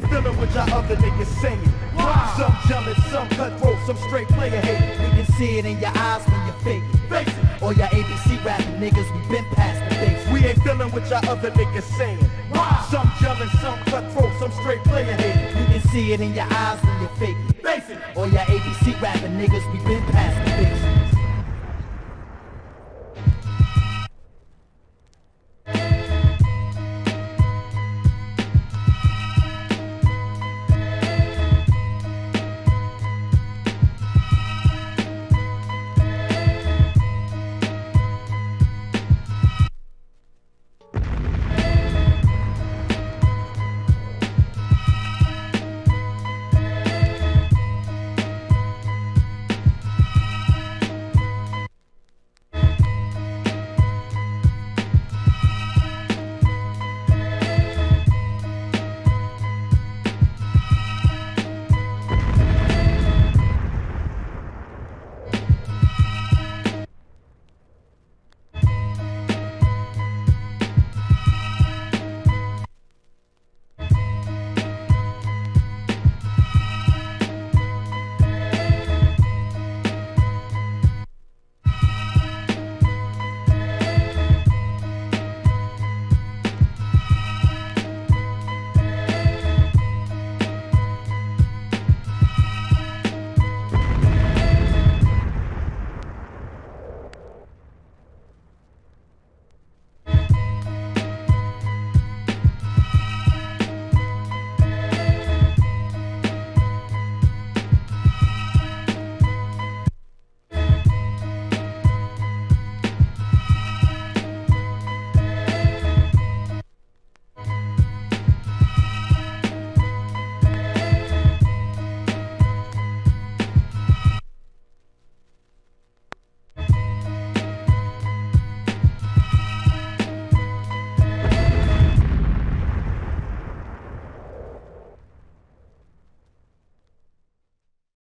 feeling what y'all other niggas saying. Some jealous, some cutthroat, some straight player hate. We can see it in your eyes when you're faking. Face it, All y'all ABC rapping niggas, we been past the basics. we ain't feeling what y'all other niggas saying. Some jealous, some cutthroat, some straight player hate. You can see it in your eyes when you're faking. Face it, All y'all ABC rapping niggas, we been past the basics.